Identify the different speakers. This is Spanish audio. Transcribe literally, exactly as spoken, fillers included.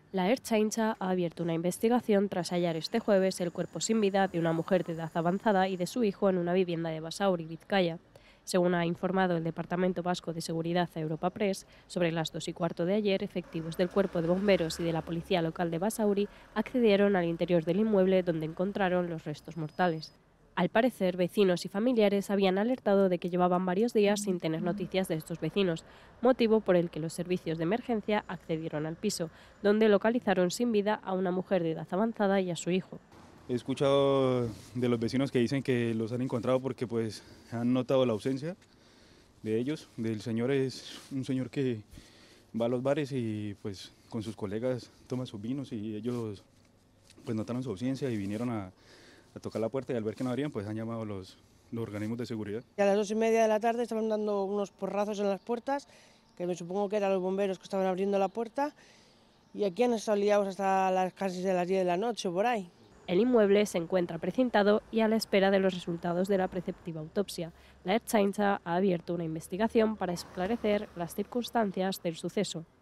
Speaker 1: La Ertzaintza ha abierto una investigación tras hallar este jueves el cuerpo sin vida de una mujer de edad avanzada y de su hijo en una vivienda de Basauri, Vizcaya. Según ha informado el Departamento Vasco de Seguridad a Europa Press, sobre las dos y cuarto de ayer, efectivos del Cuerpo de Bomberos y de la Policía Local de Basauri accedieron al interior del inmueble donde encontraron los restos mortales. Al parecer, vecinos y familiares habían alertado de que llevaban varios días sin tener noticias de estos vecinos, motivo por el que los servicios de emergencia accedieron al piso, donde localizaron sin vida a una mujer de edad avanzada y a su hijo.
Speaker 2: He escuchado de los vecinos que dicen que los han encontrado porque pues han notado la ausencia de ellos. Del señor es un señor que va a los bares y pues con sus colegas toma sus vinos y ellos pues notaron su ausencia y vinieron a, a tocar la puerta y al ver que no abrían pues han llamado a los, los organismos de seguridad.
Speaker 3: Y a las dos y media de la tarde estaban dando unos porrazos en las puertas, que me supongo que eran los bomberos que estaban abriendo la puerta, y aquí han estado liados hasta las casi de las diez de la noche, por ahí.
Speaker 1: El inmueble se encuentra precintado y a la espera de los resultados de la preceptiva autopsia. La Ertzaintza ha abierto una investigación para esclarecer las circunstancias del suceso.